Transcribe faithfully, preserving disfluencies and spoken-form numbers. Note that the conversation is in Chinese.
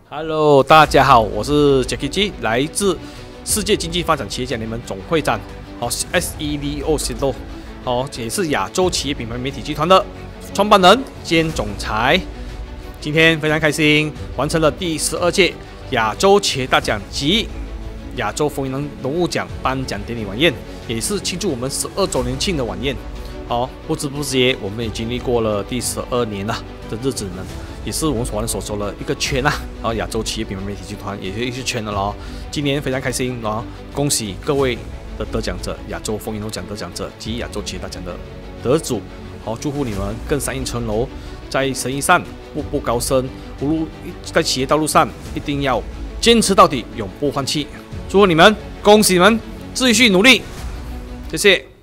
Hello， 大家好，我是 Jacky G， 来自世界经济发展企业家联盟总会长，好 S E V O 行动，好也是亚洲企业品牌媒体集团的创办人兼总裁。今天非常开心，完成了第十二届亚洲企业大奖及亚洲风云人物奖颁奖典礼晚宴，也是庆祝我们十二周年庆的晚宴。好，不知不觉我们也经历过了第十二年了的日子呢。也是我们所所说的一个圈啊，然后亚洲企业品牌媒体集团也是一个圈的咯。今年非常开心啊，恭喜各位的得奖者，亚洲风云人物奖得奖者及亚洲企业大奖的得主。好，祝福你们更上一层楼，在生意上步步高升，无论在企业道路上一定要坚持到底，永不放弃。祝福你们，恭喜你们，继续努力，谢谢。